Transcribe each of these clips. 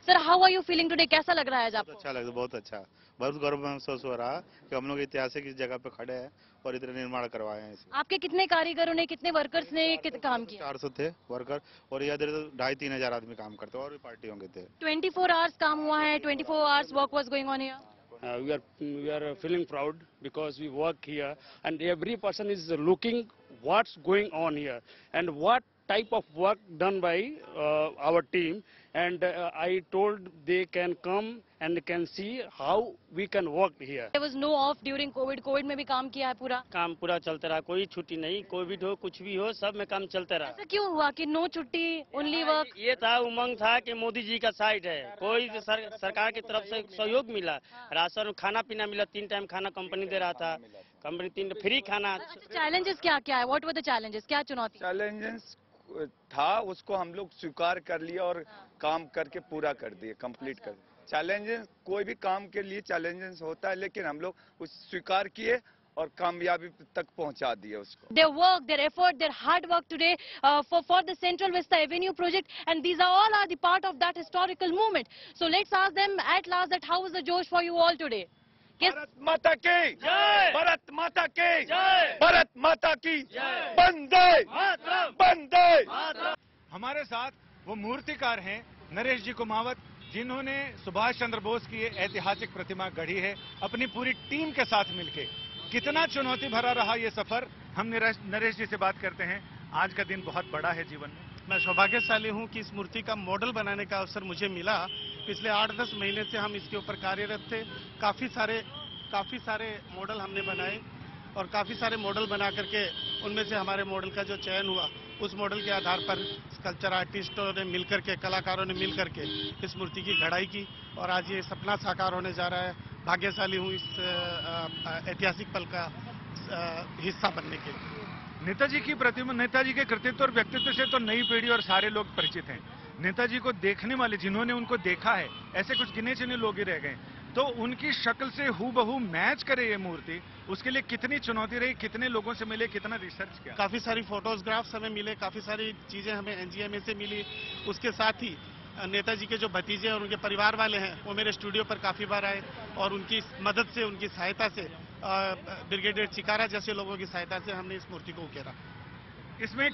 Sir, how are you feeling today? कैसा लग रहा है आज बहुत आपको? अच्छा लगा, बहुत अच्छा। बहुत गर्व महसूस हो रहा कि हम लोग ऐतिहासिक इस जगह पे खड़े हैं और इतना निर्माण करवाए हैं इसे। आपके कितने कारीगरों ने, कितने वर्कर्स ने काम किया? 400 थे वर्कर और इधर तो 2,500-3 हजार आदमी काम करते और भी पार्टियों के थे। 24 आवर्स काम हुआ है, 24 hours work was going on here. We are feeling proud because we work here and every person is looking what's going on here and what type of work done by our team, and I told they can come and can see how we can work here. There was no off during COVID. COVID में भी काम किया है पूरा। काम पूरा चलता रहा, कोई छुट्टी नहीं, कोविड हो कुछ भी हो सब में काम चलता रहा। ऐसा क्यों हुआ कि नो छुट्टी, ओनली वर्क? ये था, उमंग था कि मोदी जी का साइड है, कोई सरकार की तरफ से सहयोग मिला, राशन खाना पीना मिला, 3 टाइम खाना कंपनी दे रहा था, कंपनी 3 फ्री खाना। चैलेंजेस क्या क्या है? What were the challenges? क्या चुनौती? चैलेंजेस था, उसको हम लोग स्वीकार कर लिया और काम करके पूरा कर दिए, कंप्लीट कर दिए। चैलेंजेस कोई भी काम के लिए चैलेंजेस होता है, लेकिन हम लोग उस स्वीकार किए और कामयाबी तक पहुंचा दिए उसको। Their work, their effort, their hard work today for the Central Vista Avenue project, and these are all the part of that historical movement. So let's ask them at last that how was the Josh for you all today? Bharat माता की जय! भारत माता की जय! भारत माता की जय! वंदे वंदे। हमारे साथ वो मूर्तिकार हैं नरेश जी कुमावत, जिन्होंने सुभाष चंद्र बोस की ये ऐतिहासिक प्रतिमा गढ़ी है अपनी पूरी टीम के साथ मिलके। कितना चुनौती भरा रहा ये सफर, हम नरेश जी से बात करते हैं। आज का दिन बहुत बड़ा है जीवन में। मैं सौभाग्यशाली हूं कि इस मूर्ति का मॉडल बनाने का अवसर मुझे मिला। पिछले 8-10 महीने से हम इसके ऊपर कार्यरत थे। काफी सारे मॉडल हमने बनाए और काफी सारे मॉडल बना करके उनमें से हमारे मॉडल का जो चयन हुआ, उस मॉडल के आधार पर स्कल्पचर आर्टिस्टों ने मिलकर के, कलाकारों ने मिलकर के इस मूर्ति की घड़ाई की और आज ये सपना साकार होने जा रहा है। भाग्यशाली हूँ इस ऐतिहासिक पल का हिस्सा बनने के लिए। नेताजी की प्रतिमा, नेताजी के कृतित्व और व्यक्तित्व से तो नई पीढ़ी और सारे लोग परिचित हैं। नेताजी को देखने वाले, जिन्होंने उनको देखा है, ऐसे कुछ गिने चुने लोग ही रह गए। तो उनकी शक्ल से हूबहू मैच करे ये मूर्ति, उसके लिए कितनी चुनौती रही, कितने लोगों से मिले, कितना रिसर्च किया? काफी सारी फोटोग्राफ्स हमें मिले, काफी सारी चीजें हमें एनजीएमए से मिली। उसके साथ ही नेताजी के जो भतीजे और उनके परिवार वाले हैं वो मेरे स्टूडियो पर काफी बार आए और उनकी मदद से, उनकी सहायता से, ब्रिगेडियर चिकारा जैसे लोगों की सहायता से हमने इस मूर्ति को उकेरा। इसमें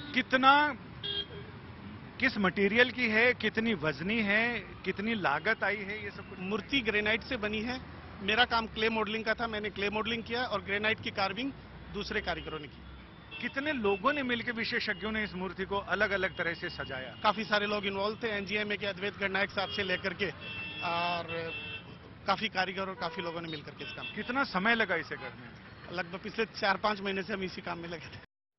किस मटेरियल की है, कितनी वजनी है, कितनी लागत आई है, ये सब कुछ? मूर्ति ग्रेनाइट से बनी है। मेरा काम क्ले मॉडलिंग का था, मैंने क्ले मॉडलिंग किया और ग्रेनाइट की कार्विंग दूसरे कारीगरों ने की। कितने लोगों ने मिलकर, विशेषज्ञों ने इस मूर्ति को अलग अलग तरह से सजाया? काफी सारे लोग इन्वॉल्व थे, एनजीएमए के अद्वैत गणनायक साहब से लेकर के, और काफी कारीगर और काफी लोगों ने मिलकर के इस काम। कितना समय लगा इसे करने में? लगभग पिछले 4-5 महीने से हम इसी काम में लगे थे।